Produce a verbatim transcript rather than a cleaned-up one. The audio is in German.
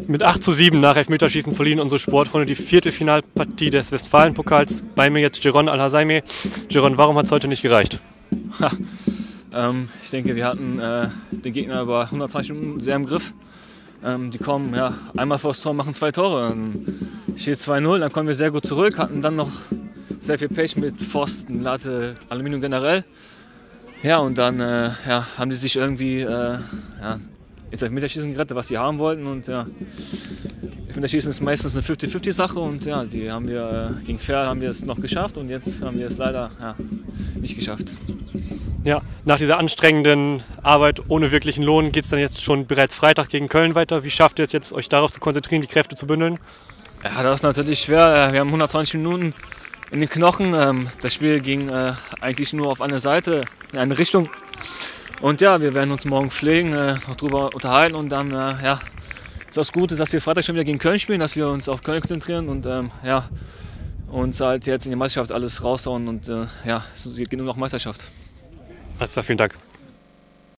Mit acht zu sieben nach Elfmeterschießen verlieren unsere Sportfreunde die Viertelfinalpartie des Westfalenpokals. Bei mir jetzt Jeron Al-Hasaimi. Jeron, warum hat es heute nicht gereicht? Ha, ähm, ich denke, wir hatten äh, den Gegner über hundertzwanzig Minuten sehr im Griff. Ähm, die kommen ja, einmal vor das Tor, machen zwei Tore. Dann steht zwei null, dann kommen wir sehr gut zurück, hatten dann noch sehr viel Pech mit Pfosten, Latte, Aluminium generell. Ja, und dann äh, ja, haben die sich irgendwie äh, ja, ins Elfmeterschießen gerettet, was sie haben wollten. Und ja, Elfmeterschießen ist meistens eine fünfzig fünfzig Sache und ja, die haben wir, äh, gegen Ferl haben wir es noch geschafft und jetzt haben wir es leider ja, nicht geschafft. Ja, nach dieser anstrengenden Arbeit ohne wirklichen Lohn geht es dann jetzt schon bereits Freitag gegen Köln weiter. Wie schafft ihr es jetzt, euch darauf zu konzentrieren, die Kräfte zu bündeln? Ja, das ist natürlich schwer. Wir haben hundertzwanzig Minuten in den Knochen. Das Spiel ging äh, eigentlich nur auf eine Seite, in eine Richtung. Und ja, wir werden uns morgen pflegen, äh, noch drüber unterhalten und dann äh, ja, ist das Gute, dass wir Freitag schon wieder gegen Köln spielen, dass wir uns auf Köln konzentrieren und ähm, ja, uns halt jetzt in die Meisterschaft alles raushauen und äh, ja, es geht nur noch Meisterschaft. Alles klar, vielen Dank.